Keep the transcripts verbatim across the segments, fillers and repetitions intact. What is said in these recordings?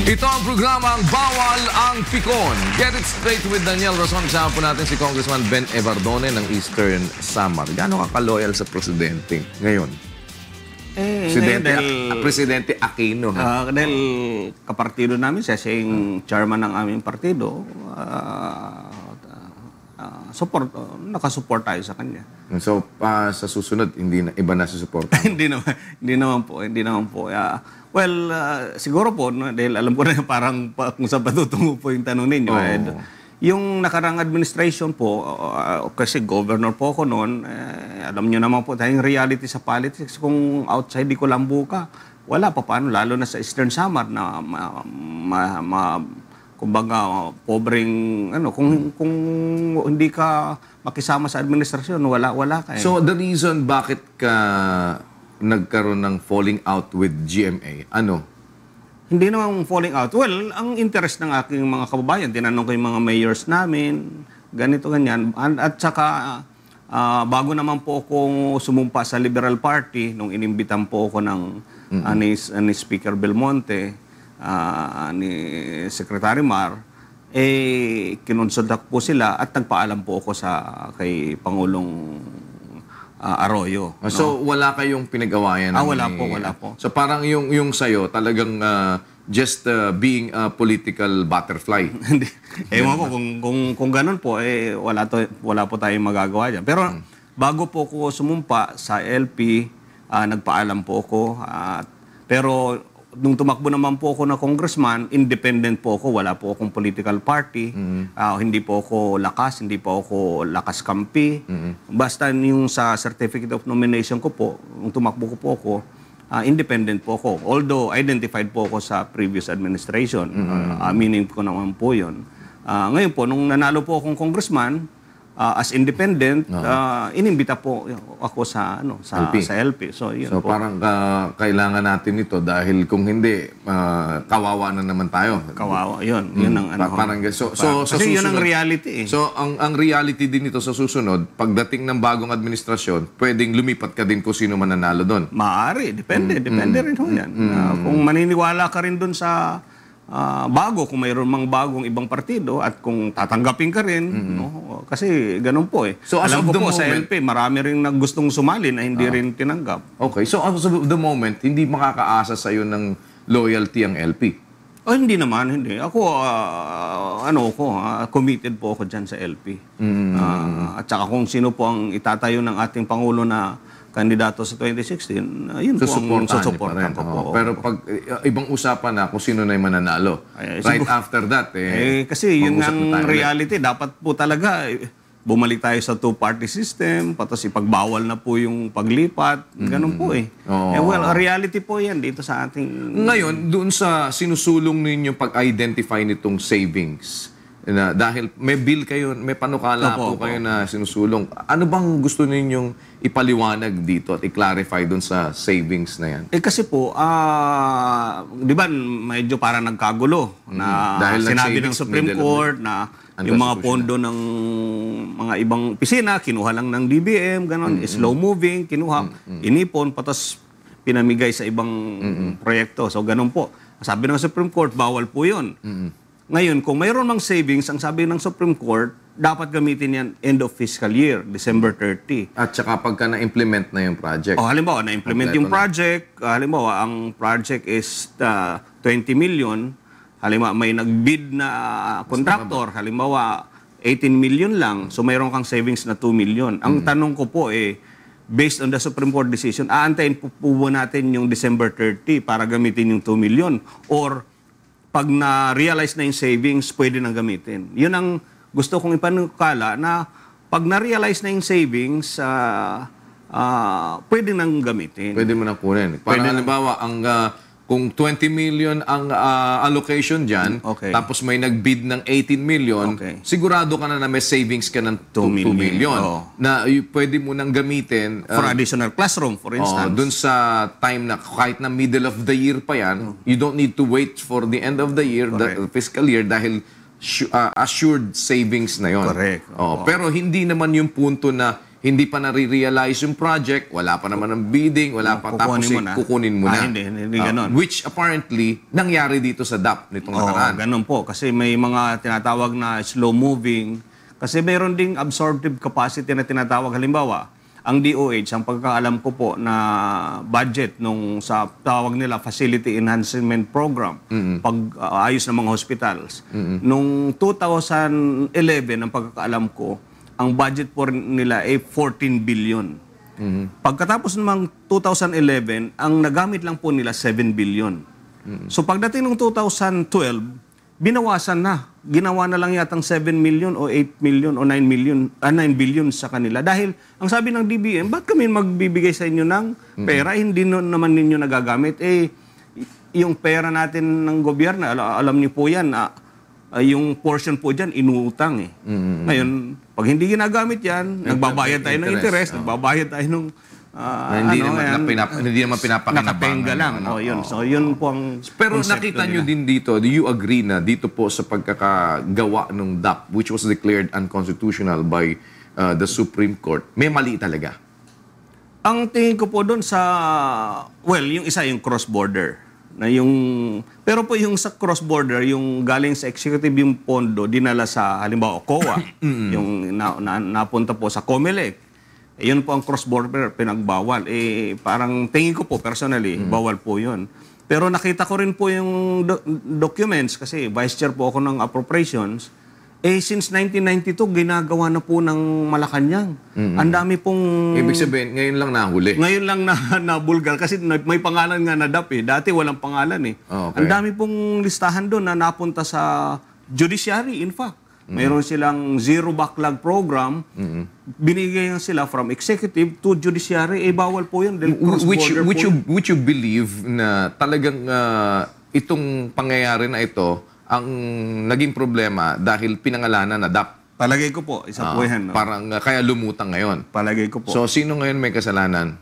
Ito ang programang Bawal ang Pikon. Get it straight with Daniel Razon. Kasama po natin si Congressman Ben Everdone ng Eastern Samar. Gaano ka ka-loyal sa presidente ngayon? Eh, Presidente, dahil, A- Presidente Aquino. Uh, dahil kapartido namin siya, siya yung chairman ng aming partido, uh, uh, support, uh, nakasupport tayo sa kanya. So, uh, sa susunod, hindi na, iba na susuporta? hindi naman, hindi naman po, hindi naman po. Uh, well, uh, siguro po, no, dahil alam ko na parang pa, kung saan patutungo po yung tanong ninyo. Oh. Eh, yung nakarang administration po, uh, kasi governor po ako noon, eh, alam nyo naman po tayong reality sa politics, kung outside di ko lambu ka, wala pa paano, lalo na sa Eastern Samar na ma, ma, ma, kumbaga, pobreng, ano, kung, kung hindi ka makisama sa administrasyon, wala, wala ka. Eh. So, the reason bakit ka nagkaroon ng falling out with G M A, ano? Hindi naman falling out. Well, ang interest ng aking mga kababayan, tinanong ko yung mga mayors namin, ganito, ganyan. At saka, uh, bago naman po ako sumumpa sa Liberal Party, nung inimbitan po ako ng mm-hmm. uh, ni, uh, ni Speaker Belmonte, uh, ni Secretary Mar, eh, kinonsulta ko po sila at nagpaalam po ako sa kay Pangulong uh, Arroyo. No? So, wala kayong pinag-awayan? Ah, wala ni, po, wala po. So, parang yung, yung sa'yo, talagang uh, just uh, being a political butterfly. Hindi. Ewan ko, kung, kung, kung ganun po, eh, wala, to, wala po tayong magagawa dyan. Pero, hmm. bago po ako sumumpa sa L P, uh, nagpaalam po ako. Uh, pero, nung tumakbo naman po ako na congressman, independent po ako, wala po akong political party, mm-hmm. uh, hindi po ako lakas, hindi po ako lakas kampi. Mm-hmm. Basta yung sa certificate of nomination ko po, nung tumakbo ko po ako, uh, independent po ako. Although identified po ako sa previous administration, mm-hmm. uh, aminin ko naman po yun. Uh, ngayon po, nung nanalo po akong congressman, Uh, as independent, uh-huh. uh, inimbita po ako sa ano sa L P. Sa L P. So, yun so po. parang uh, kailangan natin ito dahil kung hindi, uh, kawawa na naman tayo. Kawawa, yun. Mm. Yun ang ano. Pa- parang, so, so, kasi susunod, yun ang reality eh. So, ang, ang reality din ito sa susunod, pagdating ng bagong administrasyon, pwedeng lumipat ka din kung sino man nanalo doon. Maaari. Depende. Mm. Depende mm. rin ho yan. Mm. Uh, kung maniniwala ka rin doon sa Uh, bago, kung mayroon mang bagong ibang partido at kung tatanggapin ka rin, mm-hmm. no? Kasi ganun po eh. So, as alam of ko the po moment, sa L P, marami rin na gustong sumali na hindi uh, rin tinanggap. Okay, so as of the moment, hindi makakaasa sa iyo ng loyalty ang L P? Oh, hindi naman, hindi. Ako, uh, ano ko, uh, committed po ako dyan sa L P. Mm-hmm. Uh, at saka kung sino po ang itatayo ng ating Pangulo na kandidato sa twenty sixteen, uh, yun so, po ang susuportan ko po. Oh, pero pag uh, ibang usapan na kung sino na yung mananalo. Ay, right siguro, after that, eh, eh kasi yun ang reality. Ulit. Dapat po talaga, eh, bumalik tayo sa two-party system, patos ipagbawal na po yung paglipat. Ganun mm-hmm. po eh. Oh. Eh. Well, reality po yan dito sa ating... Ngayon, doon sa sinusulong ninyo pag-identify nitong savings, na dahil may bill kayo, may panukala po, po kayo na sinusulong. Ano bang gusto ninyong ipaliwanag dito at i-clarify doon sa savings na yan? Eh kasi po, uh, di ba medyo parang nagkagulo mm-hmm. na dahil sinabi ng Supreme Court na yung mga pondo ng mga ibang opisina, kinuha lang ng D B M, gano'n, mm-hmm. slow moving, kinuha, mm-hmm. inipon, patas pinamigay sa ibang mm-hmm. proyekto. So gano'n po. Sabi ng Supreme Court, bawal po yun. Mm-hmm. Ngayon, kung mayroon mang savings, ang sabi ng Supreme Court, dapat gamitin yan end of fiscal year, December thirtieth. At saka pagka na-implement na yung project. O, halimbawa, na-implement yung project. Na. Halimbawa, ang project is uh, twenty million. Halimbawa, may nag-bid na contractor. Halimbawa, eighteen million lang. So, mayroon kang savings na two million. Ang hmm. tanong ko po eh, based on the Supreme Court decision, aantayin po po natin yung December thirtieth para gamitin yung two million. Or, pag na-realize na yung savings, pwede nang gamitin. Yun ang gusto kong ipanukala na pag na-realize na yung savings, uh, uh, pwede nang gamitin. Pwede mo nang kunin. Para halimbawa, ang, uh, kung twenty million ang uh, allocation dyan, okay. tapos may nag-bid ng eighteen million, okay. sigurado ka na na may savings ka ng two million. Oh. Na y- pwede mo nang gamitin. For uh, additional classroom, for instance. Oh, dun sa time na kahit na middle of the year pa yan, oh. you don't need to wait for the end of the year, Correct. the fiscal year, dahil uh, assured savings na yon. Correct. Oh, pero hindi naman yung punto na hindi pa nare-realize yung project, wala pa naman ang bidding, wala pa, tapos Kukunin mo eh, na. kukunin mo Ah, na. hindi, hindi Ah, ganon. which apparently, nangyari dito sa D A P nitong Oo, nakaraan. ganun po. Kasi may mga tinatawag na slow-moving. Kasi mayroon ding absorptive capacity na tinatawag. Halimbawa, ang D O H, ang pagkakaalam ko po na budget nung sa tawag nila Facility Enhancement Program, pag-ayos ng mga hospitals. Nung two thousand eleven, ang pagkakaalam ko, ang budget po nila ay fourteen billion. Mm-hmm. Pagkatapos ng two thousand eleven, ang nagamit lang po nila seven billion. Mm-hmm. So pagdating ng two thousand twelve, binawasan na. Ginawa na lang yatang seven million o eight million o nine million, ah, nine billion sa kanila. Dahil ang sabi ng D B M, ba't kami magbibigay sa inyo ng pera? Mm-hmm. Hindi no, naman ninyo nagagamit. Eh, yung pera natin ng gobyerno, al- alam niyo po yan, ah, Uh, yung portion po dyan, inuutang eh. Mm-hmm. Ngayon, pag hindi ginagamit yan, nagbabayad tayo ng interest, oh. nagbabayad tayo ng... Uh, hindi, ano, naman, yan, na pinap, hindi naman pinapakinabangan. Nakapenga lang. Ano, oh, yun. oh. So, yun po ang... Pero nakita nyo din dito, do you agree na dito po sa pagkakagawa ng D A P, which was declared unconstitutional by uh, the Supreme Court, may mali talaga? Ang tingin ko po doon sa... Well, yung isa, yung cross-border. Na yung pero po yung sa cross border, yung galing sa executive yung pondo dinala sa halimbawa C O A, yung na, na, napunta po sa COMELEC. Eh, yun po ang cross border pinagbawal. Eh parang tingin ko po personally, mm. bawal po 'yun. Pero nakita ko rin po yung do- documents kasi vice chair po ako ng appropriations. Eh, since nineteen ninety-two, ginagawa na po ng Malacanang. Mm-hmm. Ang dami pong... Ibig sabihin, ngayon lang nahuli. Ngayon lang na, na bulgar kasi may pangalan nga na D A P eh. Dati walang pangalan eh. Oh, okay. Ang dami pong listahan doon na napunta sa judiciary, in fact. Mm-hmm. Mayroon silang zero backlog program. Mm-hmm. Binigay sila from executive to judiciary. Eh, bawal po yun. Which, which, you, which you believe na talagang uh, itong pangyayari na ito ang naging problema dahil pinangalanan na D A P. Palagay ko po, isa po uh, yan. No? Parang uh, kaya lumutang ngayon. Palagay ko po. So, sino ngayon may kasalanan?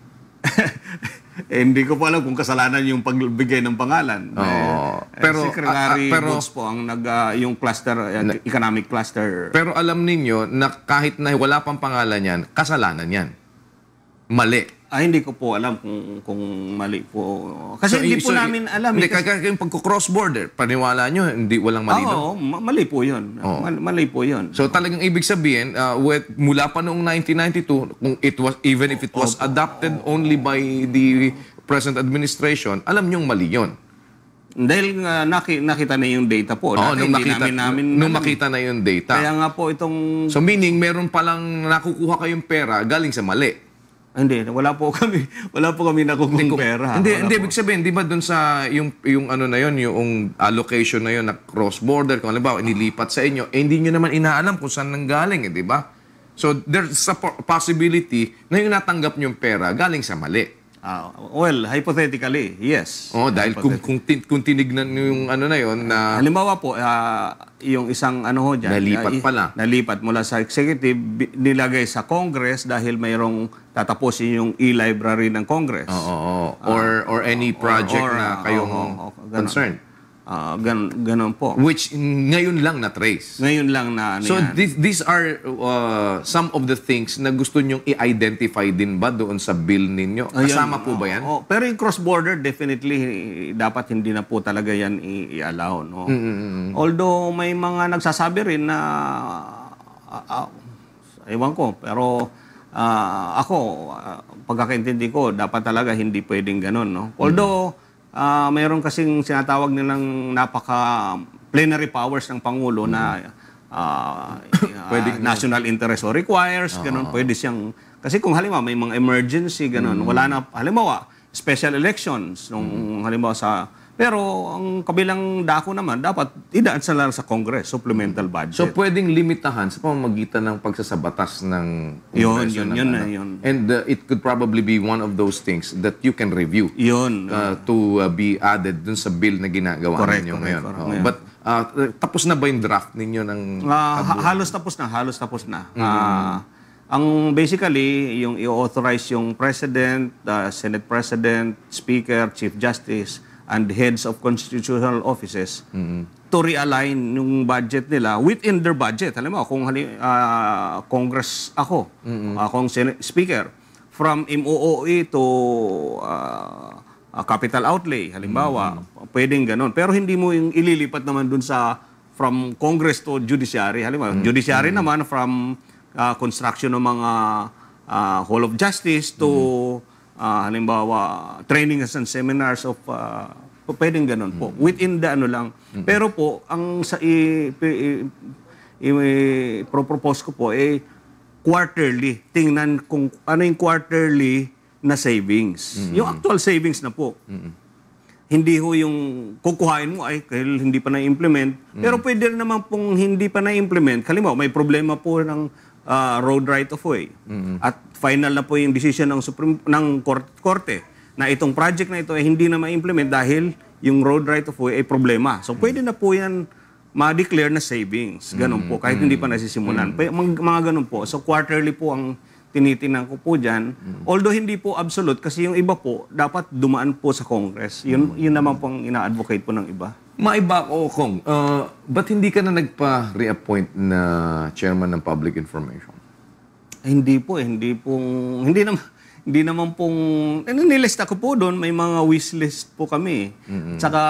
eh, hindi ko po alam kung kasalanan yung pagbigay ng pangalan. Oh, eh, pero, Secretary uh, uh, pero, Boots po ang nag, uh, yung cluster, uh, na, economic cluster. Pero alam ninyo na kahit na wala pang pangalan yan, kasalanan yan. Mali. Ah, hindi ko po alam kung kung mali po. Kasi so, hindi po so, namin alam. Hindi, kasi... kaya yung pag-cross-border, paniwala nyo, hindi walang mali Oo, doon? Oo, mali po yun. Oh. Mal- mali po yun. So talagang ibig sabihin, uh, with, mula pa noong nineteen ninety-two, kung it was, even if it was oh, adopted oh, only by the present administration, alam nyong mali yun. Dahil uh, naki, nakita na yung data po. Oo, nung, hindi nakita, namin, namin, nung makita na yung data. Kaya nga po itong... So meaning, meron palang nakukuha kayong pera galing sa mali. Hindi, wala po kami, wala po kami nakukuha pera. Hindi, wala hindi po. ibig sabihin, di ba doon sa yung yung ano na yon, yung allocation na yon na cross border, kung halimbawa inilipat sa inyo, eh, hindi niyo naman inaalam kung saan nanggaling, eh, di ba? So there's a possibility na yung natanggap niyong pera galing sa mali. Uh, well, hypothetically, yes. Oh, dahil kung kung, tin, kung tinignan niyo yung ano na yon na halimbawa po, uh, yung isang ano ho diyan, nalipat uh, pala. Nalipat mula sa executive nilagay sa Congress dahil mayroong tatapusin yung e-library ng Congress. Oo, oh, oh, oh. or or any project or, or, na kayong oh, oh, oh, concerned. Uh, gan ganon po. Which ngayon lang na-trace. Ngayon lang na ano So yan. This, these are uh, some of the things na gusto nyong i-identify din ba doon sa bill ninyo? Kasama Ayun, po ba yan? Oh, oh, pero yung cross-border, definitely, dapat hindi na po talaga yan i-allow. No? Mm-hmm. Although may mga nagsasabi rin na, uh, uh, ewan ko, pero uh, ako, uh, pagkakaintindi ko, dapat talaga hindi pwedeng ganon. No? Although, mm-hmm. Uh, mayroon kasing sinatawag nilang napaka plenary powers ng Pangulo mm. na uh, uh, national interest o requires, uh-huh. ganun, pwede siyang, kasi kung halimbawa may mga emergency, ganun, mm. wala na, halimbawa, special elections, nung mm. halimbawa sa, pero ang kabilang dako naman, dapat idaan sa lang sa Congress, supplemental budget. So pwedeng limitahan sa pamamagitan ng pagsasabatas ng yun, yun, yun, na, yun. And uh, it could probably be one of those things that you can review. Yun. Uh, to uh, be added dun sa bill na ginagawa correct, ninyo correct, ngayon. correct, oh. ngayon. But uh, tapos na ba yung draft ninyo ng... Uh, halos tapos na, halos tapos na. Mm-hmm. Uh, ang basically, yung i-authorize yung President, uh, Senate President, Speaker, Chief Justice, and heads of constitutional offices, mm-hmm. to realign yung budget nila within their budget. Alam mo, kung uh, Congress ako, mm-hmm. uh, kung Senate Speaker, from M O O E to uh, uh, capital outlay, halimbawa, mm-hmm. pwedeng ganon. Pero hindi mo yung ililipat naman dun sa from Congress to Judiciary. Halimbawa, mm-hmm. Judiciary naman from uh, construction ng mga uh, Hall of Justice to mm-hmm. uh, halimbawa, training and seminars of uh, pwedeng ganun po. Within the ano lang. Mm-hmm. Pero po, ang sa i-propose ko po, eh, quarterly. Tingnan kung ano yung quarterly na savings. Mm-hmm. Yung actual savings na po. Mm-hmm. Hindi ho yung kukuhain mo ay kahit hindi pa na-implement. Mm-hmm. Pero pwede rin naman pong hindi pa na-implement. Halimbawa, may problema po ng uh, road right of way. Mm-hmm. At final na po yung decision ng Supreme ng Korte na itong project na ito ay hindi na ma-implement dahil yung road right of way ay problema. So, pwede na po yan ma-declare na savings. Ganun po, kahit hindi pa nasisimulan. Mm. Mga, mga ganun po. So, quarterly po ang tinitingnan ko po dyan. Mm. Although hindi po absolute kasi yung iba po, dapat dumaan po sa Congress. Yun, yun naman po ang ina-advocate po ng iba. Maiba ko, Cong. Uh, ba't hindi ka na nagpa-reappoint na chairman ng Public Information? Ay, hindi po eh. Hindi pong... Hindi naman... Hindi naman pong, nilista ko po doon, may mga wishlist po kami. Mm-hmm. Tsaka,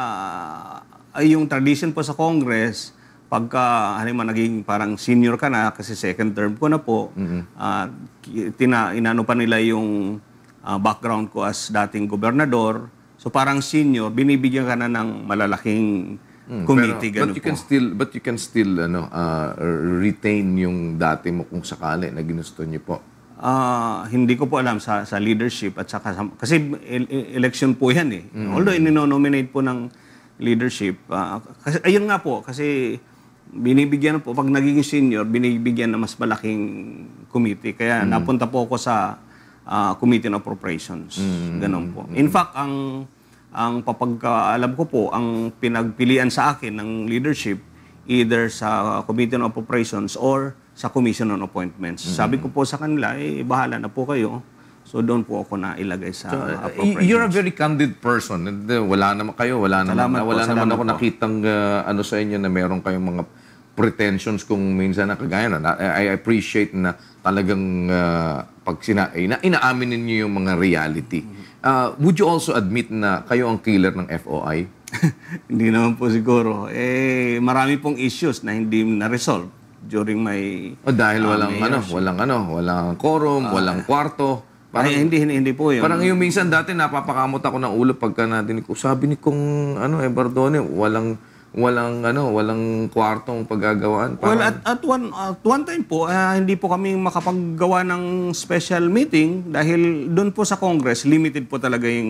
ay yung tradition po sa Congress, pagka, halimbawa, naging parang senior ka na, kasi second term ko na po, mm-hmm. uh, tina, inano pa nila yung uh, background ko as dating gobernador. So parang senior, binibigyan ka na ng malalaking mm, committee. Pero, but you po. can still, but you can still ano, uh, retain yung dati mo kung sakali na ginusto niyo po. Uh, hindi ko po alam sa sa leadership at saka sa, kasi election po yan eh. Mm-hmm. Although inino-nominate po ng leadership. Uh, kasi, ayun nga po, kasi binibigyan po, pag naging senior, binibigyan na mas malaking committee. Kaya mm-hmm. napunta po ako sa uh, Committee on Appropriations. Mm-hmm. Ganon po. In fact, ang ang papagkaalam ko po, ang pinagpilian sa akin ng leadership, either sa Committee on Appropriations or sa Commission on Appointments. Mm-hmm. Sabi ko po sa kanila, eh, bahala na po kayo. So, doon po ako na ilagay sa so, appropriations. You're a very candid person. Wala naman kayo, wala naman, salamat wala po, naman ako po. nakitang uh, ano sa inyo na meron kayong mga pretensions kung minsan na kagaya na. I appreciate na talagang uh, pag sina, ina, inaamin ninyo yung mga reality. Uh, would you also admit na kayo ang killer ng F O I? Hindi naman po siguro. Eh, marami pong issues na hindi na-resolve during my... O dahil uh, walang ano, walang ano, walang quorum, uh, walang kwarto. Parang, ay, hindi, hindi, hindi po yun. Parang yung minsan dati napapakamot ako ng ulo pagka natin ko. Sabi ni kung ano, Everdone, walang walang ano, walang kwartong paggagawaan. Well, at, at one at one time po, uh, hindi po kami makapaggawa ng special meeting dahil doon po sa Congress, limited po talaga yung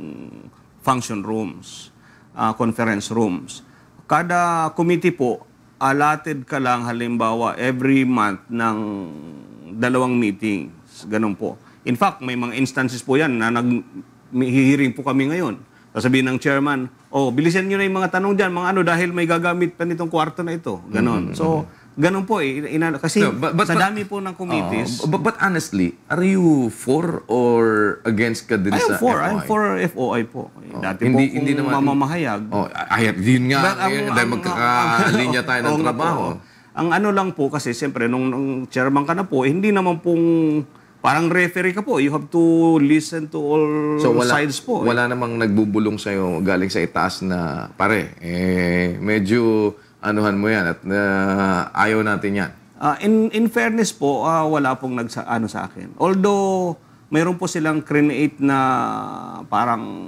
function rooms, uh, conference rooms. Kada committee po, allotted ka lang halimbawa every month ng dalawang meetings. Ganun po. In fact, may mga instances po yan na nag-hearing po kami ngayon. Sasabihin ng chairman, oh, bilisan nyo na yung mga tanong dyan, mga ano, dahil may gagamit pa nitong kwarto na ito. Ganon. Mm-hmm. So, ganon po eh. Ina- kasi no, but, but, sa dami po ng committees. Uh, but, but honestly, are you for or against ka din sa for, F O I? I'm for F O I po. Oh, Dati hindi, po hindi kung naman, mamamahayag. Oh, ay, yun nga. But, eh, dahil magkakalinya tayo ng oh, trabaho. Po, ang ano lang po kasi, siyempre, nung, nung chairman ka na po, hindi naman pong parang referee ka po. You have to listen to all so, wala, sides po. Wala eh. namang nagbubulong sa'yo galing sa itaas na, pare, eh, medyo anuhan mo yan at uh, ayaw natin yan. Uh, in, in fairness po, uh, wala pong nagsa, ano sa akin. Although, mayroon po silang create na parang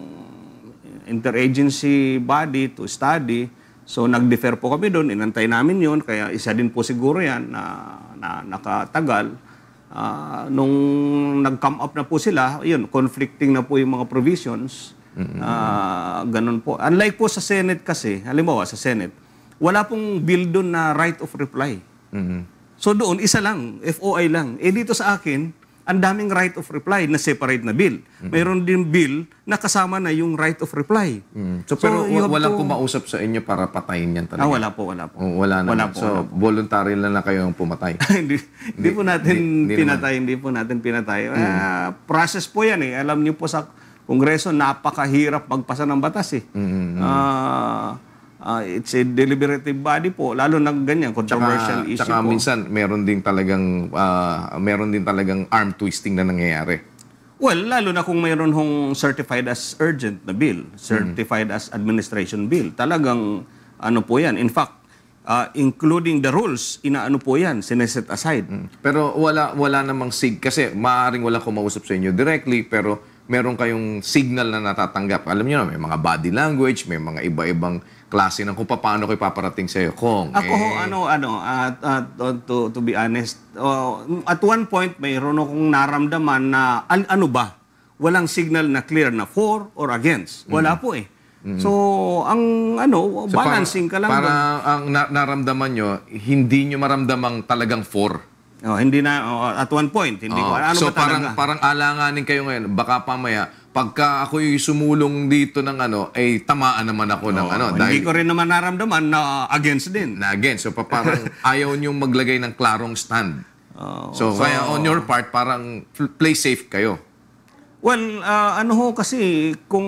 interagency body to study. So, nag-defer po kami doon. Inantay namin yun. Kaya isa din po siguro yan na, na nakatagal. Uh, nung nag-come up na po sila, yun, conflicting na po yung mga provisions. Mm-hmm. Uh, ganun po. Unlike po sa Senate kasi, halimbawa sa Senate, wala pong bill doon na right of reply. Mm-hmm. So doon, isa lang, F O I lang. Eh dito sa akin, ang daming right of reply na separate na bill. Mm-hmm. Mayroon din bill na kasama na yung right of reply. Mm-hmm. So, so pero walang to... kumausap sa inyo para patayin yan talaga? Ah, wala po, wala po. Oh, wala naman. Wala po, so, wala po. voluntary lang na kayo ang pumatay? hindi, hindi po natin hindi, pinatay, hindi po natin pinatay. Mm-hmm. Uh, process po yan eh. Alam niyo po sa Kongreso, napakahirap magpasa ng batas eh. Mm-hmm. Uh, uh, it's a deliberative body po, lalo na ganyan, controversial Tsaka, issue tsaka po. minsan, meron din talagang, ah, meron din talagang arm twisting na nangyayari. Well, lalo na kung mayroon hong certified as urgent na bill, certified as administration bill, talagang ano po yan. In fact, uh, including the rules, inaano po yan, sineset aside. Pero wala wala namang sig kasi maaaring walang kumausap sa inyo directly pero meron kayong signal na natatanggap. Alam niyo na, may mga body language, may mga iba-ibang klase ng kung paano ko ipaparating sa iyo. Kong, Ako eh, ho, ano, ano, at at, to, to be honest, uh, at one point, mayroon akong naramdaman na, an, ano ba? Walang signal na clear na for or against. Wala po eh. So, ang ano, so balancing ka lang. Para doon. ang na- naramdaman nyo, hindi nyo maramdamang talagang for. Oh, hindi na, oh, at one point, hindi Oo. ko, ano so ba talaga? parang parang alanganin kayo ngayon. Baka pamaya pagka ako yung sumulong dito ng ano, ay tamaan naman ako ng Oh, ano hindi dahil ko rin naman naramdaman na against din. na again. So pa- parang ayaw nyo maglagay ng klarong stand. Oh, so, kaya on your part parang f- play safe kayo. Well, ah, ano ho kasi kung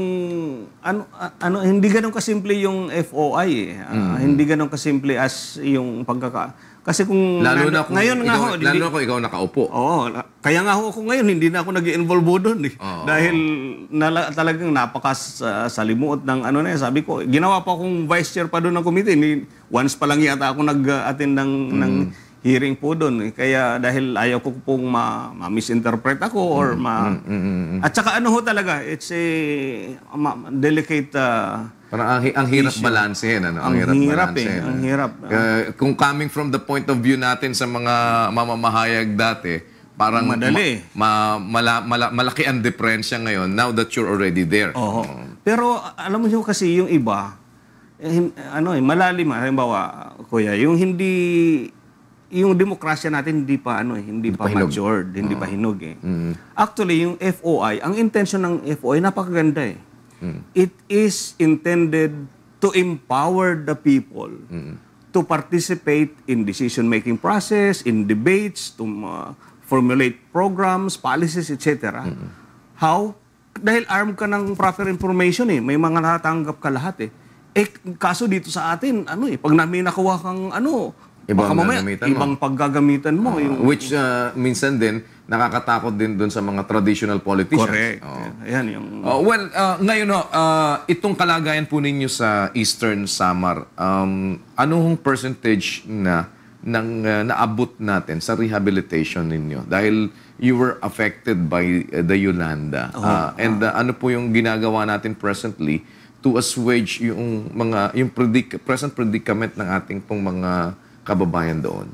ano ah, ano hindi ganoon kasimple yung F O I eh. Ah, Hindi ganoon kasimple as yung pagkaka kasi kung Lalo nando- na kung ngayon nga ikaw, ho, lalo hindi, na kung ikaw nakaupo. Oo, la- kaya nga ho ako ngayon hindi na ako nag-involve doon eh. Oo. Dahil nala, talagang napakas uh, salimuot ng ano na yan. Sabi ko, ginawa pa akong vice chair pa doon ng committee. Ni, once pa lang yata ako nag-attend ng, ng hearing po doon. Eh. Kaya dahil ayaw ko pong ma- ma-misinterpret ako or ma... At saka ano ho talaga, it's a ma- delicate... Uh, Parang ang, hi- ang hirap balansehin, ano? Ang hirap eh, balansehin, ang ano? hirap. Uh, kung coming from the point of view natin sa mga mamamahayag dati, parang Madali. ma- ma- mala- mala- malaki ang diferensya ngayon now that you're already there. Oo. Pero alam mo kasi yung iba, eh, hin- ano eh, malalim. Halimbawa, kuya, yung hindi, yung demokrasya natin hindi pa ano eh, hindi, pa, pa hinog. matured, hindi pa hinog eh. Actually, yung F O I, ang intention ng F O I napakaganda eh. It is intended to empower the people to participate in decision-making process, in debates, to uh, formulate programs, policies, et cetera. How? Dahil armed ka ng proper information eh. May mga natatanggap ka lahat eh. Eh, kaso dito sa atin, ano eh, pag namin nakuha kang ano, Ibang baka mamaya, gagamitan mo. ibang paggagamitan mo. yung, Which uh, minsan din, nakakatakot din dun sa mga traditional politicians. correct. Oo. Ayan, yung... Oh, well, uh, ngayon ho, uh, itong kalagayan po ninyo sa Eastern Samar, um, anong percentage na ng uh, naabot natin sa rehabilitation ninyo? Dahil you were affected by uh, the Yolanda. Uh, and uh, ano po yung ginagawa natin presently to assuage yung mga yung predic- present predicament ng ating pong mga kababayan doon?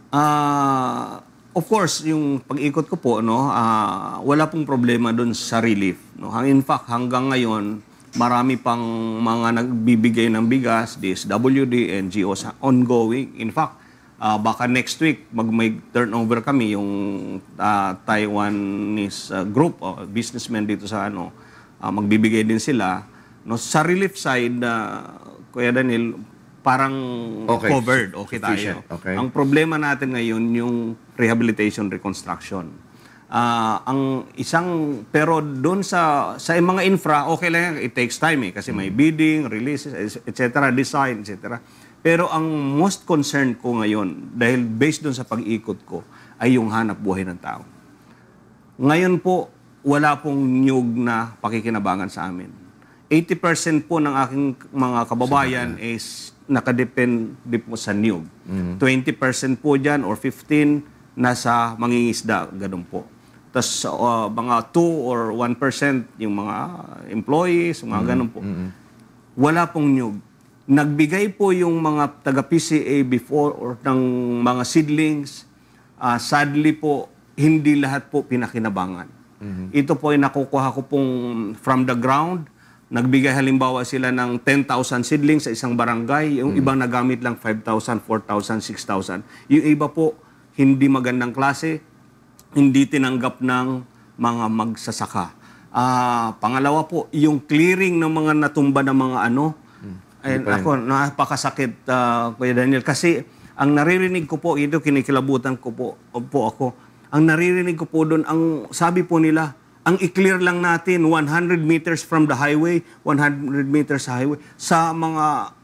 Ah, of course, yung pag-ikot ko po, no, ah, wala pong problema doon sa relief. No? Hang- In fact, hanggang ngayon, marami pang mga nagbibigay ng bigas, D S W D, N G Os ongoing. In fact, ah, baka next week mag may turnover kami yung ah, Taiwanese ah, group o businessmen dito sa ano, ah, magbibigay din sila. No, sa relief side, ah, Kuya Daniel, parang Okay. covered, okay tayo. Sufficient, okay. Ang problema natin ngayon yung rehabilitation reconstruction. Ah, ang isang pero doon sa sa mga infra, okay lang yan, it takes time eh kasi may bidding, releases, et cetera, design, et cetera. Pero ang most concerned ko ngayon dahil based doon sa pag-ikot ko ay yung hanap buhay ng tao. Ngayon po wala pong niyog na pakikinabangan sa amin. eighty percent po ng aking mga kababayan is nakadepende po sa niyog. twenty percent po dyan or fifteen nasa mangingisda, ganun po. Tapos uh, mga two or one percent yung mga employees, mga ganun po. Wala pong niyog. Nagbigay po yung mga taga-P C A before or ng mga seedlings. Uh, sadly po, hindi lahat po pinakinabangan. Ito po ay nakukuha ko pong from the ground. Nagbigay halimbawa sila ng ten thousand seedlings sa isang barangay. Yung ibang nagamit lang five thousand, four thousand, six thousand. Yung iba po, hindi magandang klase, hindi tinanggap ng mga magsasaka. Ah, pangalawa po, yung clearing ng mga natumba ng mga ano. Ayun, ako, napakasakit, uh, Kuya Daniel. Kasi ang naririnig ko po, ito kinikilabutan ko po, po ako. Ang naririnig ko po doon, ang sabi po nila, ang i-clear lang natin one hundred meters from the highway, one hundred meters sa highway, sa mga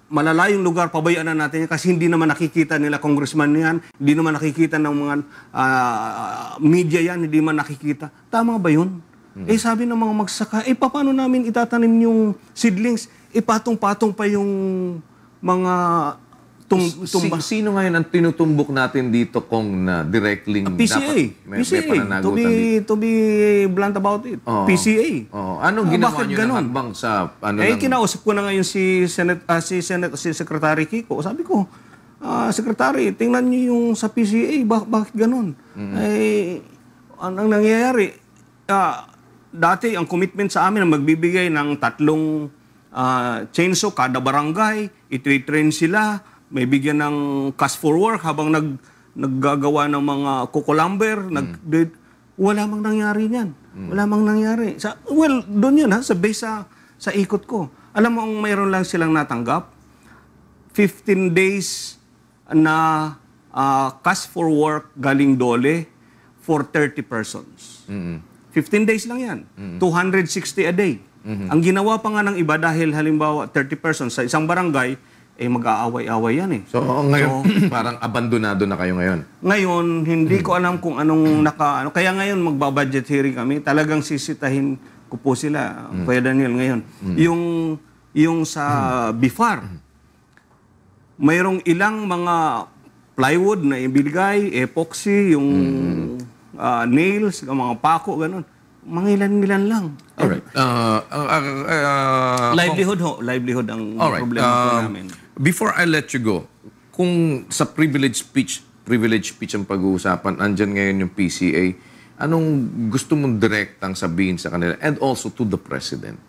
malalayong lugar, pabayaan na natin yan kasi hindi naman nakikita nila congressman yan, hindi naman nakikita ng mga uh, media yan, hindi naman nakikita. Tama ba yun? Hmm. Eh sabi ng mga magsaka, eh paano namin itatanim yung seedlings? Eh patong-patong pa yung mga tum tumba. Si, sino ngayon ang tinutumbok natin dito kung na directly P C A. dapat may, P C A. may to be to be blunt about it. Oo. P C A. Oo. Anong Ah, ginawa bakit niyo ganon? ng hakbang sa ano Eh ng- kinausap ko na ngayon si Senate ah, si Senate si Secretary Kiko. Sabi ko, ah, Secretary, tingnan niyo yung sa P C A, bak bakit ganon? Mm-hmm. Eh anong nangyayari? Ah, dati ang commitment sa amin na magbibigay ng tatlong ah, chainsaw kada barangay, i-train sila, may bigyan ng cash for work habang nag naggagawa ng mga kukulamber, mm. nag wala mang nangyari niyan. Mm. Wala mang nangyari. Sa well, doon 'yun ha, sa base sa sa ikot ko. Alam mo ang mayroon lang silang natanggap fifteen days na uh, cash for work galing Dole for thirty persons. Mm. fifteen days lang 'yan. Mm. two hundred sixty a day. Mm-hmm. Ang ginawa pa nga ng iba dahil halimbawa thirty persons sa isang barangay eh mag-aaway-away yan eh. So ngayon so, parang abandonado na kayo ngayon. Ngayon hindi ko alam kung anong naka ano kaya ngayon magba-budget hearing kami. Talagang sisitahin ko po sila. Mm. Kuya Daniel ngayon. Mm. Yung yung sa B F A R mayroong ilang mga plywood na ibigay, epoxy, yung mm. uh, nails, mga pako ganun. Mangilan-ngilan lang. Alright. Uh, uh, uh, uh, livelihood ho. Livelihood ang alright. problema po Uh, namin. Before I let you go, kung sa privilege speech, privilege speech ang pag-uusapan, andyan ngayon yung P C A, anong gusto mong direktang sabihin sa kanila and also to the President?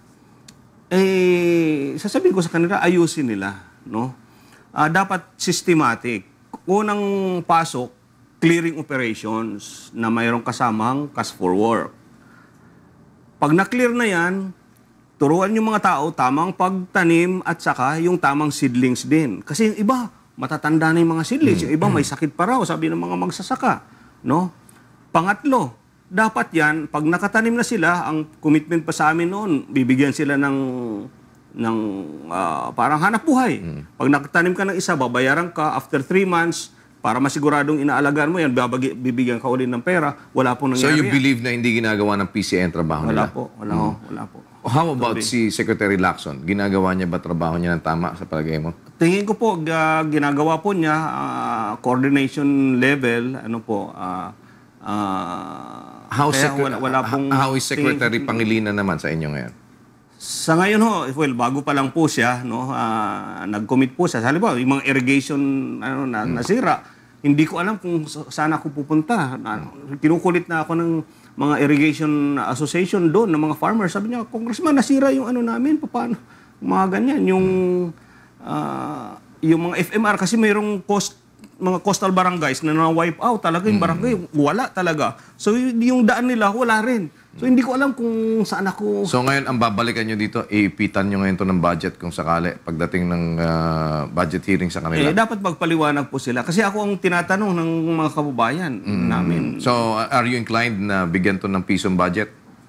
Eh, sasabihin ko sa kanila, ayusin nila. No? Uh, dapat systematic. Unang pasok, clearing operations na mayroong kasamang cash for work. Pag na-clear na yan, turuan yung mga tao tamang pagtanim at saka yung tamang seedlings din. Kasi yung iba, matatanda na yung mga seedlings. Yung iba, may sakit pa raw, sabi ng mga magsasaka. No? Pangatlo, dapat yan, pag nakatanim na sila, ang commitment pa sa amin noon, bibigyan sila ng, ng uh, parang hanap buhay. Pag nakatanim ka ng isa, babayaran ka after three months, para masiguradong inaalagaan mo yan, babagi, bibigyan ka ulit ng pera, wala po nangyari. So you yan. believe na hindi ginagawa ng P C A ang trabaho Wala nila? po, wala hmm. ho, wala po. How about si Secretary Lacson? Ginagawa niya ba trabaho niya ng tama sa palagay mo? Tingin ko po, uh, ginagawa po niya, uh, coordination level, ano po, uh, uh, how, kaya wala, wala pong... how is Secretary tingin, Pangilinan naman sa inyo ngayon? Sa ngayon ho, well, bago pa lang po siya, no, uh, nag-commit po siya. Halimbawa, yung mga irrigation ano, na, hmm. nasira, hindi ko alam kung saan ako pupunta. Kinukulit na ako ng mga irrigation association doon, ng mga farmers. Sabi niya, Congressman, nasira yung ano namin, paano? Mga ganyan. Yung, uh, yung mga F M R, kasi mayroong coast, mga coastal barangays na na-wipe out talaga. Yung barangay, wala talaga. So yung daan nila, wala rin. So hindi ko alam kung saan ako... So ngayon, ang babalikan nyo dito, iipitan nyo ngayon to ng budget kung sakali pagdating ng uh, budget hearing sa kanila? Eh, dapat magpaliwanag po sila. Kasi ako ang tinatanong ng mga kababayan mm. namin. So are you inclined na bigyan to ng pisong budget?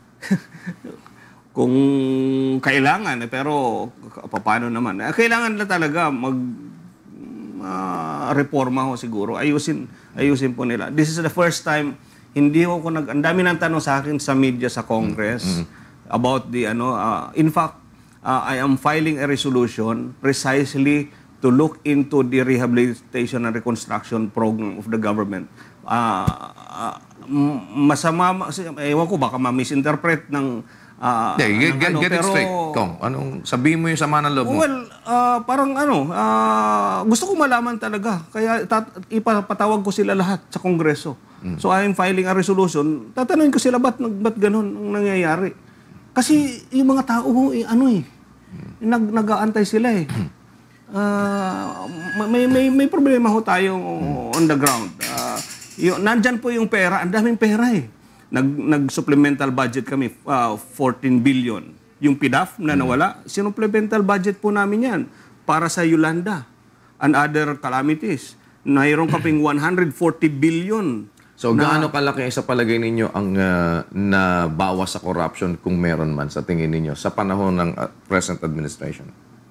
Kung kailangan, eh, pero paano naman? Eh, kailangan na talaga mag... Uh, reforma ho siguro. Ayusin, ayusin po nila. This is the first time hindi ako nag ang dami ng tanong sa akin sa media sa Congress mm-hmm. about the ano uh, in fact uh, I am filing a resolution precisely to look into the rehabilitation and reconstruction program of the government. Uh, uh, masama ewan ko baka ma-misinterpret ng Uh, yeah, get, get, ano, get it pero, straight, Cong. Anong, sabihin mo yung sama ng loob mo. Well, uh, parang ano, uh, gusto ko malaman talaga. Kaya tat, ipapatawag ko sila lahat sa Kongreso. Mm. So I am filing a resolution. Tatanungin ko sila, ba't, ba't ganun ang nangyayari? Kasi yung mga tao, eh, ano eh, mm. nag, nag-aantay sila eh. Uh, may, may, may problema ho tayo mm. on the ground. Uh, yung, nandyan po yung pera, ang daming pera eh. Nag, nag-supplemental budget kami, uh, fourteen billion. Yung P D A F na nawala, mm. sinupplemental budget po namin yan para sa Yolanda and other calamities. Mayroon kaping one hundred forty billion. So, na, gaano kalaki sa palagay ninyo ang uh, nabawas sa corruption kung meron man sa tingin ninyo sa panahon ng uh, present administration?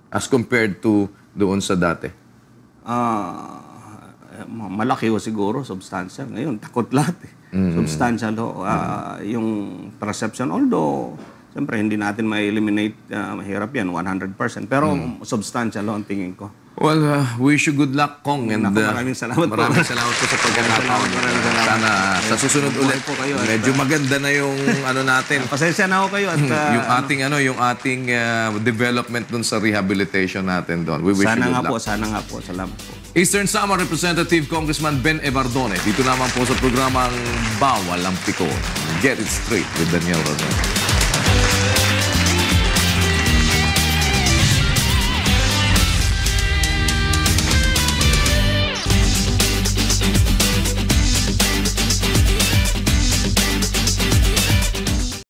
as compared to doon sa dati? Ah, ma- malaki o siguro, substantial. Ngayon, takot lahat eh. Substantial ho. Ah, yung perception, although, siyempre, hindi natin ma-eliminate, ah, mahirap yan, one hundred percent. Pero substantial ho ang tingin ko. Well, uh, wish you good luck, Cong. And, Naku, uh, maraming salamat po. maraming salamat po sa pagkakataon. Maraming salamat. Sana sa susunod ulit, po kayo at, medyo maganda na yung ano natin. Pasensya na ako kayo. At, ah, yung ating ano, yung ating uh, development dun sa rehabilitation natin doon. We wish sana you nga good po, luck. sana nga po. Salamat po. Eastern Samar Representative Congressman Ben Everdone. Dito naman po sa programang Bawal ang Pikon. Get it straight with Daniel Razon.